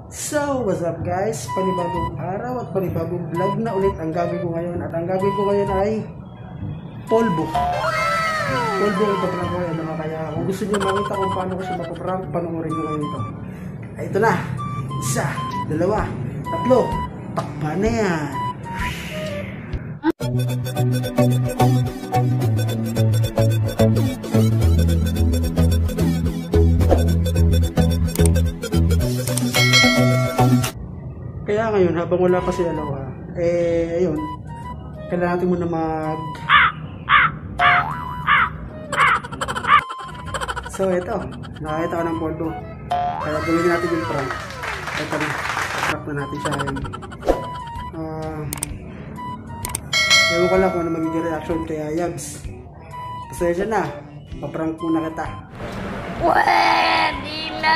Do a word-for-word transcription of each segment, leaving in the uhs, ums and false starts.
So, what's up guys? Panibagong araw at panibagong vlog na ulit ang gagawin ko ngayon. At ang gagawin ko ngayon ay polvo. Polvo ang ipaprank ko ngayon. Kaya kung gusto niyo makita kung paano ko siya mapaprank, panoorin nyo ngayon ito. Ay, ito na. Isa, dalawa, tatlo. Takpa na yan. Kaya ngayon, habang wala pa si Aloha, eh, ayun, kailangan natin muna mag... So, ito, nakakita ko ng polvo. Kaya gawin natin yung prank. Ito na, prank na natin siya. Uh, ewan ko lang kung ano magiging reaction kay Yabs. Pasensya na, paprank muna kita. Pwede na!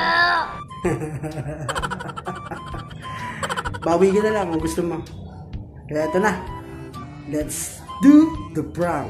Bawi ka na lang kung gusto mo. Kaya ito na. Let's do the prank.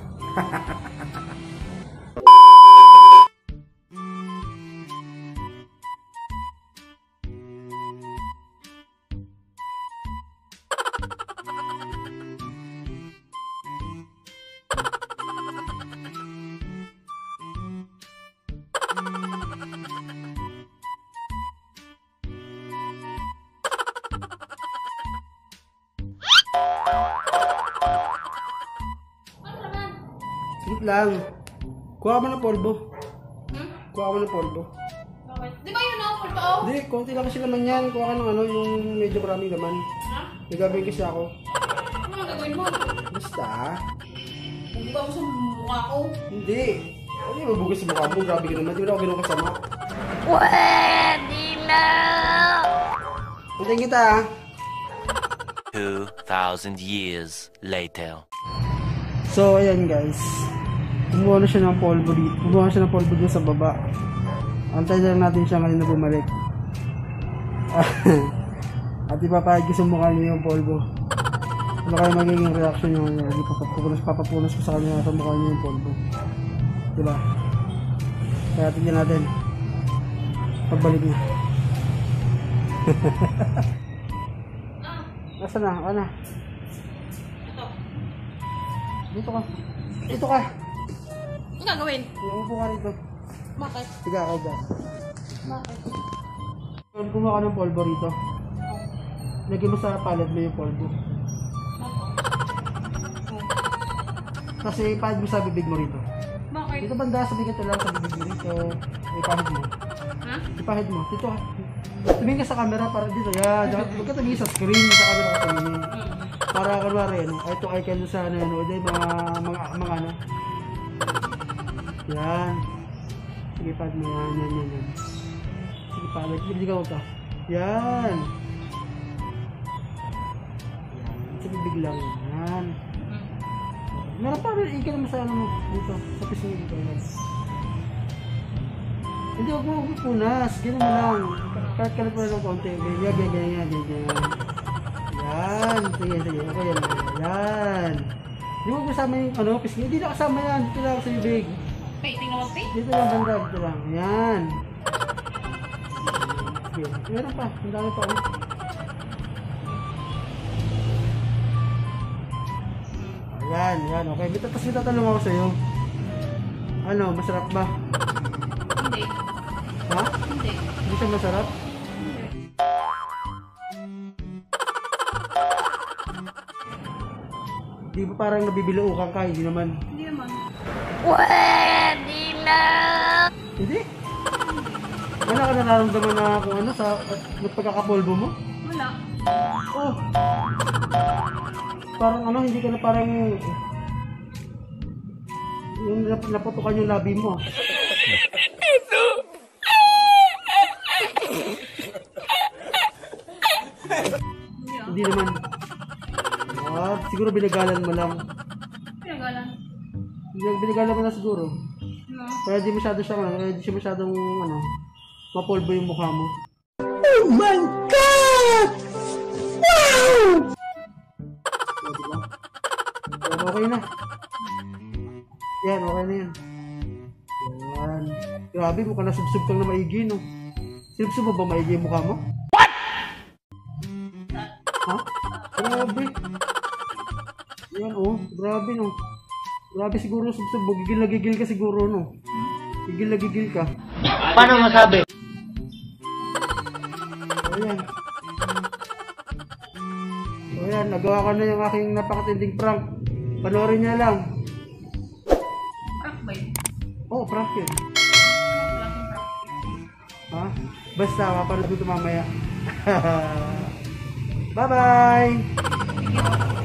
Sige lang. Kuha mo ng polvo. Hmm? Kuha mo ng polvo. Bakit? Di ba yun ako polvo? Oh? Hindi, konti lang kasi naman yan. Kuha ka ng ano, yung medyo maraming laman. Ha? Nagabay kasi ako. Ano ang gagawin mo? Basta. Magbuka mo sa mukha ko. Hindi. Ano yung mabugas sa mukha mo? Grabe ka naman. Di ba ako gano'ng kasama? Pwede na! Hintayin kita ah. two thousand years later. So, ayan guys. Kumuha na siya ng polvo dito. Kumuha na siya ng polvo dito sa baba. Antay lang natin siya ngayon na bumalik. At ipapahid ko sa mukha niya yung polvo. Ano kaya magiging reaction niya ngayon? Hindi papapunas, papapunas ko sa kanya sa mukha niya yung polvo. Diba? Kaya tignan natin. Pagbalik niya. Nasaan na? Ano? Ito. Dito ka. Dito ka. Ano gagawin? Uupo ka rito. Bakit? Sige, ako dyan. Bakit? Kumuha ka ng polvo rito. Lagyan mo sa palad mo yung polvo. Kasi ipahid mo sa bibig mo rito. Bakit? Dito banda, sabihin ka lang sa bibig mo rito. Ipahid mo. Ha? Ipahid mo. Dito ka. Tumingin ka sa camera para dito. Yan. Huwag ka tumingin sa screen. Sa camera ka tumingin. Para kunwari, ano, ito ay kayo sa ano, ano, mga, mga, mga ano. Yan. Sige, pad mo yan, yan, yan, yan. Sige, palag. Hindi ka huwag ka. Yan. Yan. Sa bibig lang. Yan. Meron pa rin, ikin naman sa ano mo, dito. Sa pisngi dito. Yan. Hindi, huwag mo, huwag mo punas. Gano'n mo lang. Kahit kalat mo lang ng konti. Ganyan, ganyan, ganyan, ganyan. Yan. Sige, sige. Okay, yan. Yan. Hindi mo kasama yung ano, pisngi. Hindi na kasama yan. Dito lang sa bibig. Pay, tingnan mo, pay. Dito lang, banda. Dito lang. Yan. Sige. Meron pa. Ang dami pa. Oh. Ayan, yan. Okay. Tapos may tatanong ako sa'yo. Ano, masarap ba? Hindi. Ha? Hindi. Hindi siya masarap? Di ba parang nabibilaukan ka? Hindi naman. Hindi naman. Pwede na! Hindi? Wala ka nararamdaman na kung ano sa at nagpagkakapolvo mo? Wala. Oh. Parang ano, hindi ka na parang yung nap naputukan yung labi mo. Hindi naman. Ah, siguro binagalan mo lang. Pinagalan. Binagalan mo lang siguro. No. Kaya di masyado siya, kaya di siya masyadong ano, mapolvo yung mukha mo. Oh my God! Wow! O, diba? Yan, okay na. Yan, okay na yan. Yan. Grabe, mukhang nasubsub kang na maigi, no? Sinubsob mo ba maigi yung mukha mo? What? Ha? Grabe. Yan oh, grabe no. Grabe siguro subsob mo. Gigil na gigil ka siguro no. Gigil na gigil ka. Paano masabi? Ayan. So ayan, nagawa ko na yung aking napakatinding prank. Panoorin niya lang. Prank ba yun? Oh, prank yun. Klaseng prank. Ha? Basta, mapanood mo ito mamaya. Bye-bye! Sige.